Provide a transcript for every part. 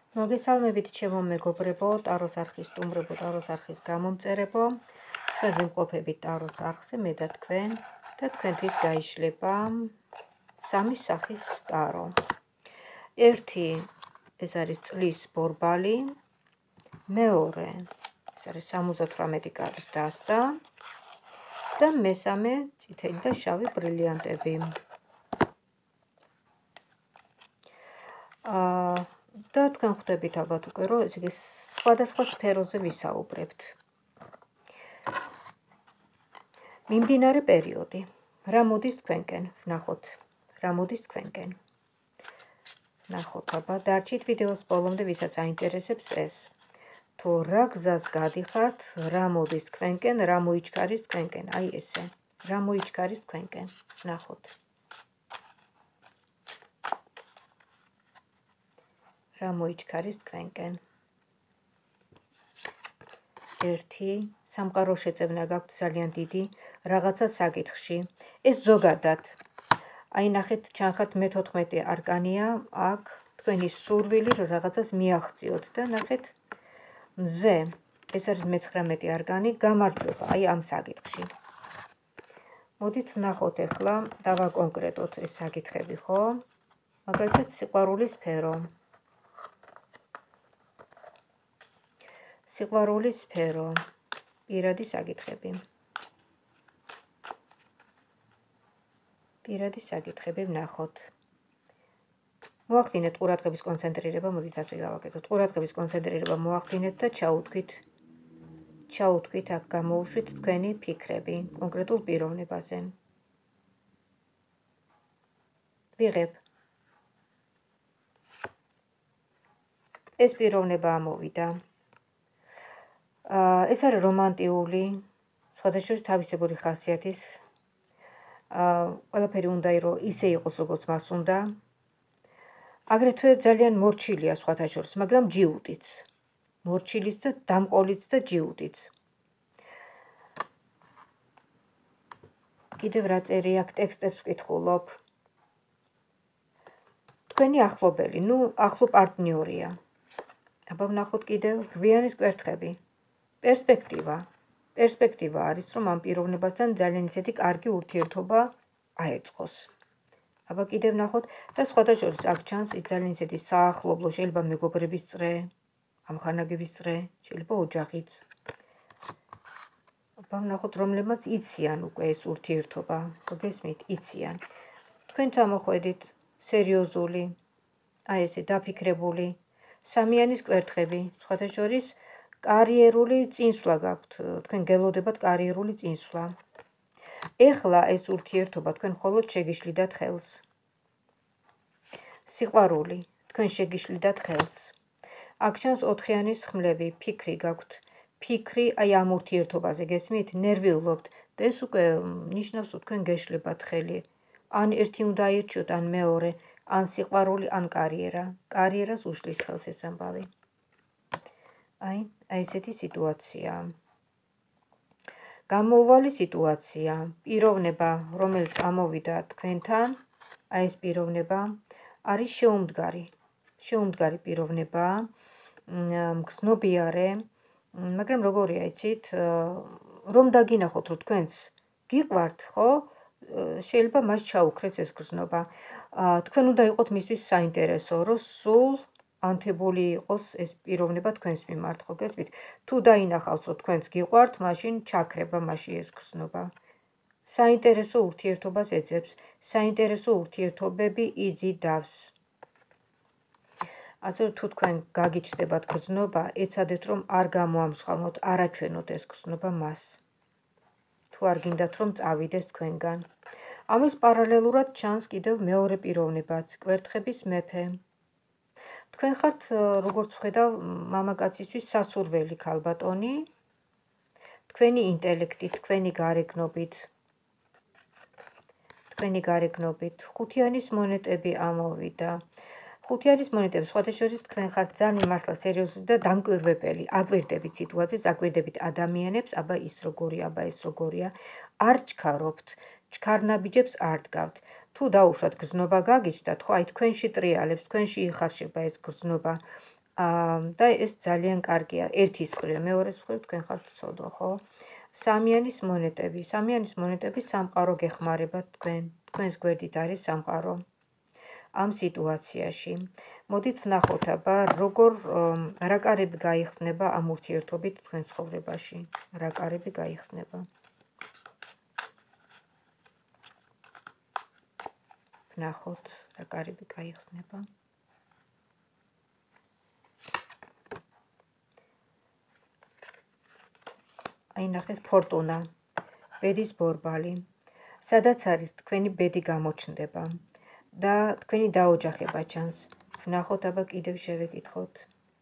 მოგესალმებით ჩემო მეგობრებო, ტაროს არხის სტუმრებო, ტაროს არხის გამომწერებო. ჩვენ ვიმყოფებით ტაროს არხზე, მე და თქვენ და თქვენთვის გაიშლება სამი სახის ტარო. ერთი ეს არის წლის ბორბალი, მეორე ეს არის 78 კარის დასტა და მესამე წითელი და შავი ბრილიანტები. და თქვენ ხვდებით ალბათ უკვე, რომ ესე იგი სხვადასხვა სფეროზე ვისაუბრებთ. მიმდინარე პერიოდი. რა მოდის თქვენკენ? ვნახოთ. რა მოდის თქვენკენ? ვნახოთ, აბა დარჩით ვიდეოს ბოლომდე, ვისაც აინტერესებს ეს. თუ რა გზას გადიხართ, რა მოდის თქვენკენ, რა მოიჩქარის თქვენკენ. აი ესე. რა მოიჩქარის თქვენკენ. ვნახოთ. რა მოიჩქარის თქვენკენ. ერთი სამყარო შეწევნა გაქვთ ძალიან დიდი რაღაცა საკითხში. ეს ზოგადად. აი ნახეთ, ჩანხართ მე-14 არკანია, აქ თქვენი სურვილი რომ რაღაცას მიაღწიოთ და ნახეთ მზე. ეს არის მე-19 არკანი, გამარჯვება აი ამ საკითხში. მოდით ვნახოთ ახლა, დავაკონკრეტოთ ეს საკითხები, ხო? მაგალითად სიყვარულის სფერო. სიყვარულის სფერო, პირადი საკითხები. პირადი საკითხები ვნახოთ. მოახდინეთ ყურადღების კონცენტრირება, მოდით ასე გავაკეთოთ. ყურადღების კონცენტრირება მოახდინეთ და ჩაუთქვით აქ გამოუშვით თქვენი ფიქრები კონკრეტულ პიროვნებაზე. ვიღებ. ეს პიროვნება ამოვიდა. ეს არის რომანტიული, სხვადასხვა თავისებური ხასიათის. ყველაფერი უნდა რომ ისე იყოს, როგორც მას უნდა. აგრეთვე ძალიან მორჩილია სხვათა შორის, მაგრამ ჯიუტიც. მორჩილიც და დამყოლიც და ჯიუტიც. კიდევ რა წერი აქ ტექსტებს ვკითხულობ. თქვენი ახლობელი, ახლო პარტნიორია. აბა ვნახოთ კიდევ რვიანის კვერთხები. პერსპექტივა არის, რომ ამ პიროვნებასთან ძალიან ისეთი კარგი ურთიერთობა აეწყოს. აბა კიდევ ვნახოთ და სხვათა შორის აქ ჩანს ის ძალიან ისეთი საახლობლო, შეიძლება მეგობრების წრე, ამხანაგების წრე, შეიძლება ოჯახიც. აბა ვნახოთ, რომლებმაც იციან უკვე ეს ურთიერთობა, გესმით, იციან. თქვენც ამოხვედით, სერიოზული, აი ესე დაფიქრებული, სამიანის კვერთხები, სხვათა შორის კარიერული წინსვლა გაქვთ, თქვენ გელოდებათ კარიერული წინსვლა. ეხლა ეს ურთიერთობა თქვენ მხოლოდ შეგიშლიდათ ხელს. სიყვარული, თქვენ შეგიშლიდათ ხელს. აქ ჩანს 4-იანის ხმლები, ფიქრი გაქვთ. ფიქრი აი ამ ურთიერთობაზე, გესმით, ნერვიულობთ და ეს უკვე ნიშნავს, რომ თქვენ გეშლებათ ხელი. ან ერთი უნდა აირჩიოთ, ან მეორე, ან სიყვარული, ან კარიერა. კარიერას უშლის ხელს ეს ამბავი. აი ესეთი სიტუაცია. გამოუვალი სიტუაცია, პიროვნება, რომელიც ამოვიდა თქვენთან, აი ეს პიროვნება არის შეუმდგარი პიროვნება, მგრძნობიარე, მაგრამ როგორია, იცით, რომ დაგინახოთ, რომ თქვენც გიყვართ, ხო? შეიძლება მას ჩაუქრეს ეს გრძნობა. თქვენ უნდა იყოთ მისთვის საინტერესო, რომ სულ ანთებული იყოს ეს პიროვნება თქვენს მიმართ, ხო გესმით? თუ დაინახავს, რომ თქვენც გიყვართ, მაშინ ჩაქრება მასში ეს გრძნობა. საინტერესო ურთიერთობას ეძებს, საინტერესო ურთიერთობები იზიდავს. ასე თუ თქვენ გაგიჩნდებათ გრძნობა, ეცადეთ რომ არ გამოამშხავნოთ, არ აჩვენოთ ეს გრძნობა მას. თუ არ გინდათ რომ წავიდეს თქვენგან. ამის პარალელურად ჩანს კიდევ მეორე პიროვნებაც, კვერთხების მეფე. თქვენ ხართ, როგორც ვხედავ, მამაკაცისთვის სასურველი ქალბატონი, თქვენი ინტელექტით, თქვენი გარეგნობით, ხუთიანის მონეტები ამოვიდა. ხუთიანის მონეტები, სხვათა შორის თქვენ ხართ ძალიან მართლა სერიოზული და დამკვირვებელი, აკვირდებით სიტუაციებს, აკვირდებით ადამიანებს, აბა ის როგორია, აბა ეს როგორია, არ ჩქარობთ, ჩქარნაბიჯებს არ დგავთ. თუ დაუშვათ გრძნობა გაგიჩნდათ, ხო, აი თქვენში ტრიალებს, თქვენში იხარშება ეს გრძნობა. და ეს ძალიან კარგია. ერთის მხრივ, მეორეს მხრივ თქვენ ხართ ცოდვა, ხო? სამიანის მონეტები სამყარო გეხმარება თქვენს გვერდით არის სამყარო. ამ სიტუაციაში მოდით ვნახოთ აბა რა კარები გაიხსნება ამ ურთიერთობით თქვენ ცხოვრებაში. რა კარები გაიხსნება. ვნახოთ რა კარები გაიხსნება. აი ნახეთ ფორტუნა, ბედის ბორბალი. სადაც არის თქვენი ბედი გამოჩნდება და თქვენი დაოჯახება ჩანს. ვნახოთ აბა კიდევ შევეკითხოთ.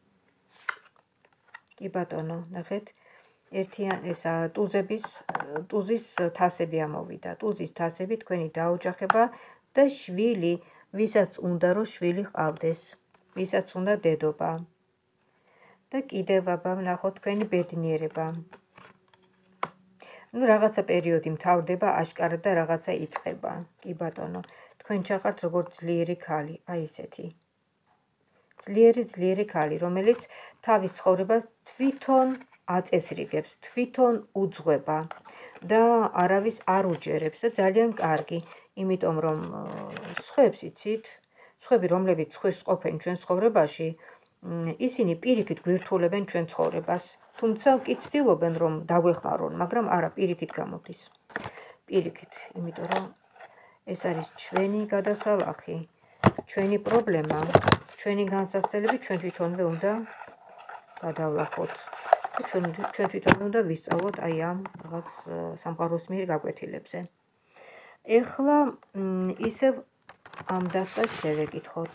კი ბატონო, ნახეთ. ესა ტუზის თასები ამოვიდა. ტუზის თასები თქვენი დაოჯახება და შვილი, ვისაც უნდა რომ შვილი ჰყავდეს, ვისაც უნდა დედობა. და კიდევ აბა ვნახოთ თქვენი ბედნიერება. რაღაცა პერიოდი მთავრდება აშკარად და რაღაცა იწყება. კი ბატონო, თქვენ ჩახართ როგორც ძლიერი ქალი, აი ესეთი. ძლიერი ქალი, რომელიც თავის ცხოვრებას თვითონ აწესრიგებს, თვითონ უძღვება და არავის არ უჯერებს და ძალიან კარგი, იმიტომ რომ სხვებს იცით, სხვები რომლებიც სხვერს ყოფენ ჩვენ ცხოვრებაში, ისინი პირიქით გვირთულებენ ჩვენ ცხოვრებას. თუმცა კი ცდილობენ რომ დაგვეხმარონ, მაგრამ არა პირიქით გამოდის. პირიქით, იმიტომ რომ ეს არის ჩვენი გადასალახი, ჩვენი პრობლემა, ჩვენი განსაცდელები ჩვენ თვითონვე უნდა გადავლახოთ. ჩვენ თვითონვე უნდა ვისწავლოთ აი ამ რაღაც სამყაროს მიერ გაკვეთილებზე. ეხლა ისევ ამ დასწრას შევეკითხოთ.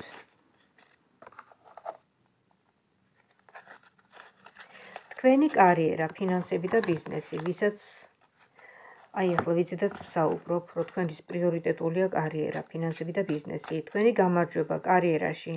თქვენი კარიერა, ფინანსები და ბიზნესი, ვისაც აი ახლა ვიცით ვსაუბრობ, რომ თქვენთვის პრიორიტეტულია კარიერა, ფინანსები და ბიზნესი. თქვენი გამარჯვება კარიერაში.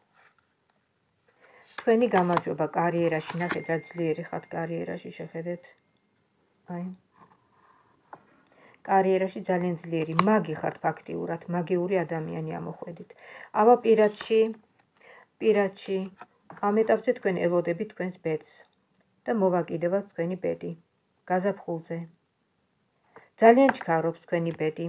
ნახეთ რა ძლიერი ხართ კარიერაში, შეხედეთ. აი. კარიერაში ძალიან ძლიერი, მაგი ხართ ფაქტიურად, მაგიური ადამიანი ამოხვედით. აბა პირადში, ამ ეტაპზე თქვენ ელოდებით თქვენს ბედს. და მოვაკიდევთ თქვენი ბედი. გაზაფხულზე. ძალიან ჩქარობს თქვენი ბედი.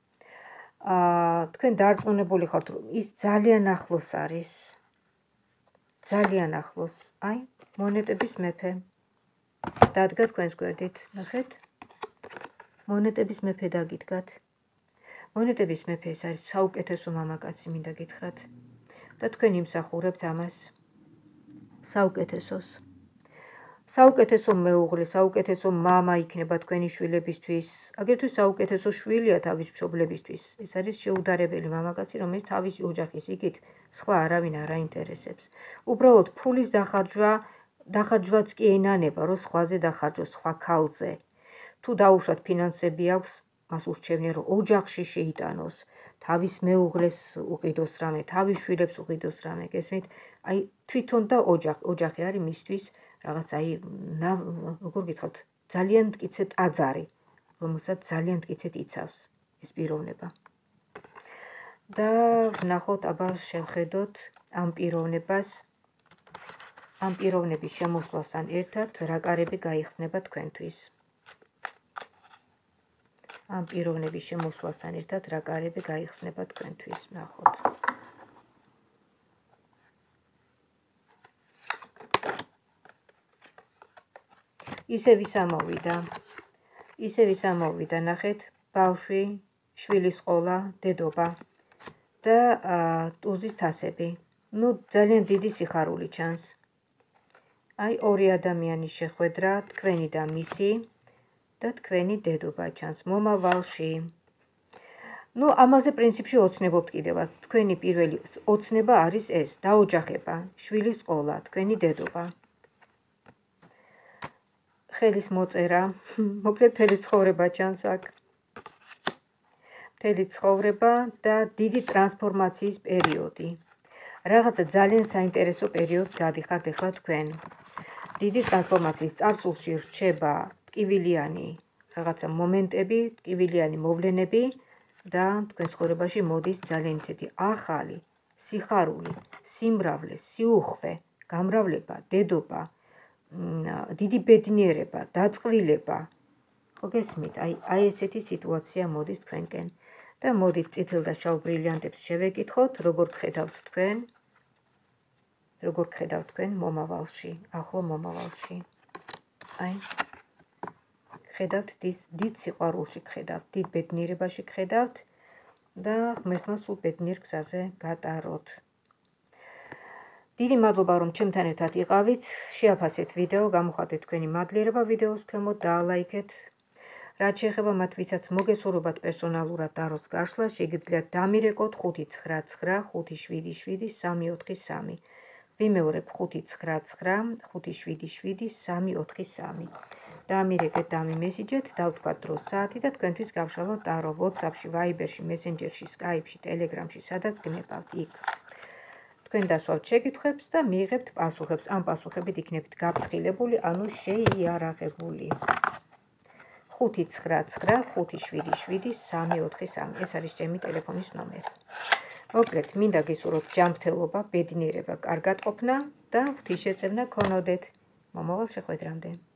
თქვენ დარწმუნებული ხართ, რომ ის ძალიან ახლოს არის. ძალიან ახლოს. აი, მონეტების მეფე. დადგა თქვენს გვერდით. ნახეთ. მონეტების მეფე დაგიდგათ. მონეტების მეფე ეს არის საუკეთესო მამაკაცი, მინდა გითხრათ. და თქვენ იმსახურებთ ამას. საუკეთესოს. საუკეთესო მეუღლე, საუკეთესო მამა იქნება თქვენი შვილებისთვის, აგრეთვე საუკეთესო შვილია თავის მშობლებისთვის. ეს არის შეუდარებელი მამაკაცი, რომელიც თავისი ოჯახის იქით სხვა არავინ არ აინტერესებს. უბრალოდ ფულის დახარჯვაც კი ენანება, რომ სხვაზე დახარჯოს, სხვა ქალზე. თუ დაუშვათ ფინანსები აქვს, მას ურჩევნია, რომ ოჯახში შეიტანოს, თავის მეუღლეს უყიდოს რამე, თავის შვილებს უყიდოს რამე, გესმით? აი, თვითონ და ოჯახი არის მისთვის რაღაც აი, როგორ გითხრათ, ძალიან მტკიცე ტაძარი, რომელსაც ძალიან მტკიცედ იცავს ეს პიროვნება. და ვნახოთ, აბა შევხედოთ ამ პიროვნების შემოსვლასთან ერთად რა კარები გაიხსნება თქვენთვის. ამ პიროვნების შემოსვლასთან ერთად რა კარები გაიხსნება თქვენთვის, ვნახოთ. ისევ ის ამოვიდა, ნახეთ, ბავშვი, შვილის ყოლა, დედობა და ტუზის თასები. ძალიან დიდი სიხარული ჩანს. აი, ორი ადამიანის შეხვედრა, თქვენი და მისი და თქვენი დედობა ჩანს მომავალში. ამაზე პრინციპში ოცნებობთ კიდევაც. თქვენი პირველი ოცნება არის ეს, დაოჯახება, შვილის ყოლა, თქვენი დედობა. ხელის მოწერა, მოკლედ მთელი ცხოვრება ჩანს აქ. მთელი ცხოვრება და დიდი ტრანსფორმაციის პერიოდი. რაღაცა ძალიან საინტერესო პერიოდს გადიხართ ახლა თქვენ. დიდი ტრანსფორმაციის წარსულში რჩება ტკივილიანი რაღაცა მომენტები, ტკივილიანი მოვლენები და თქვენ ცხოვრებაში მოდის ძალიან ისეთი ახალი, სიხარული, სიმრავლე, სიუხვე, გამრავლება, დედობა, დიდი ბედნიერება, დაწყვილება. ხო გესმით? აი ესეთი სიტუაცია მოდის თქვენკენ. და მოდით წითელ და შავ ბრილიანტებს შევეკითხოთ, როგორ გხედავთ თქვენ მომავალში, ახლო მომავალში. აი გხედავთ დიდ სიყვარულში გხედავთ, დიდ ბედნიერებაში გხედავთ და ღმერთმა სულ ბედნიერ გზაზე გატაროთ. დიდი მადლობა რომ ჩემთან ერთად იყავით, შეაფასეთ ვიდეო, გამოხატეთ თქვენი მადლიერება ვიდეოს ქვემოთ, დაალაიქეთ. რაც შეეხება მათ, ვისაც მოგესურვებათ პერსონალურად დაროს გაშლა, შეგიძლიათ დამირეკოთ 599 577 343. ვიმეორებ 599 577 343. დამირეკეთ, დამიმესიჯეთ, დავთქვათ დროს საათი და თქვენთვის გავშალოთ დარო WhatsApp-ში, Viber-ში, Messenger-ში, Skype-ში, Telegram-ში, სადაც გნებავთ იქ. თქვენ დასვავთ შეკითხვებს და მიიღებთ პასუხებს. ამ პასუხებით იქნებით გაფრთხილებული, ანუ შეიარაღებული. 599 577 343. ეს არის ჩემი ტელეფონის ნომერი. მოკლედ, მინდა გისურვოთ ჯანმრთელობა, ბედნიერება, კარგად ყოფნა და ღვთისშეწევნა გქონოდეთ. მომავალ შეხვედრამდე.